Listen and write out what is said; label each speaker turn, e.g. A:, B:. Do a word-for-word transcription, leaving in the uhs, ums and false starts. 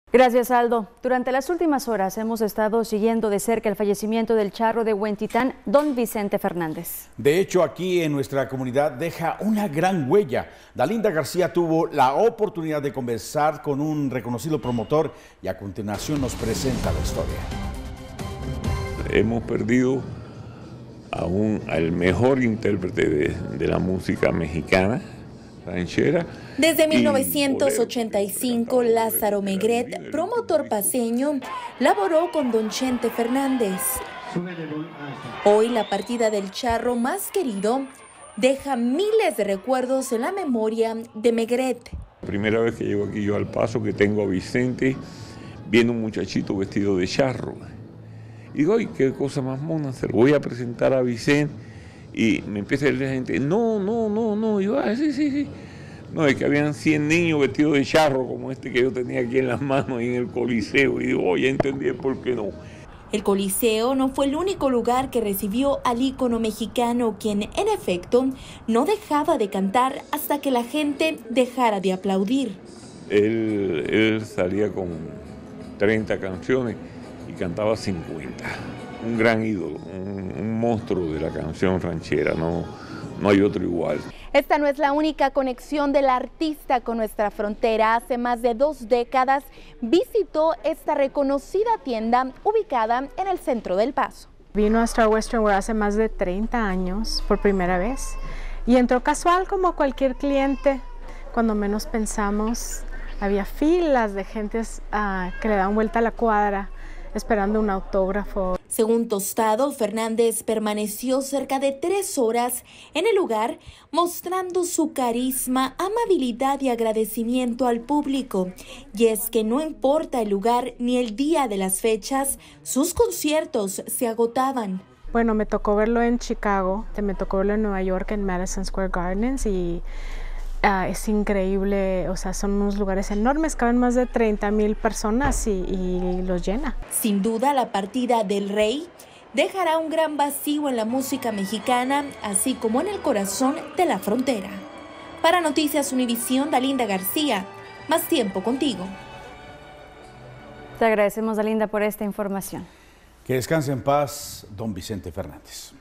A: Gracias, Aldo. Durante las últimas horas hemos estado siguiendo de cerca el fallecimiento del charro de Huentitán, don Vicente Fernández.
B: De hecho, aquí en nuestra comunidad deja una gran huella. Dalinda García tuvo la oportunidad de conversar con un reconocido promotor y a continuación nos presenta la historia.
C: Hemos perdido a un, al mejor intérprete de, de la música mexicana, ranchera.
D: Desde mil novecientos ochenta y cinco, Lázaro Maigret, promotor paceño, laboró con don Chente Fernández. Hoy la partida del charro más querido deja miles de recuerdos en la memoria de Maigret.
C: La primera vez que llego aquí yo al Paso, que tengo a Vicente, viene un muchachito vestido de charro. Y digo, ay, qué cosa más mona, se lo voy a presentar a Vicente. Y me empieza a decir la gente, no, no, no, no. Y yo, ah, sí, sí, sí. No, es que habían cien niños vestidos de charro como este que yo tenía aquí en las manos y en el Coliseo. Y digo, oh, ya entendí por qué no.
D: El Coliseo no fue el único lugar que recibió al ícono mexicano, quien en efecto no dejaba de cantar hasta que la gente dejara de aplaudir.
C: Él, él salía con treinta canciones y cantaba cincuenta. Un gran ídolo, un, un monstruo de la canción ranchera, no, no hay otro igual.
D: Esta no es la única conexión del artista con nuestra frontera. Hace más de dos décadas visitó esta reconocida tienda ubicada en el centro del Paso.
E: Vino a Star Western Wear hace más de treinta años por primera vez y entró casual como cualquier cliente. Cuando menos pensamos, había filas de gentes uh, que le dan vuelta a la cuadra esperando un autógrafo.
D: Según Tostado, Fernández permaneció cerca de tres horas en el lugar, mostrando su carisma, amabilidad y agradecimiento al público. Y es que no importa el lugar ni el día de las fechas, sus conciertos se agotaban.
E: Bueno, me tocó verlo en Chicago, me tocó verlo en Nueva York, en Madison Square Gardens, y Uh, es increíble, o sea, son unos lugares enormes, caben más de treinta mil personas y, y los llena.
D: Sin duda, la partida del rey dejará un gran vacío en la música mexicana, así como en el corazón de la frontera. Para Noticias Univisión, Dalinda García, más tiempo contigo.
A: Te agradecemos, Dalinda, por esta información.
B: Que descanse en paz, don Vicente Fernández.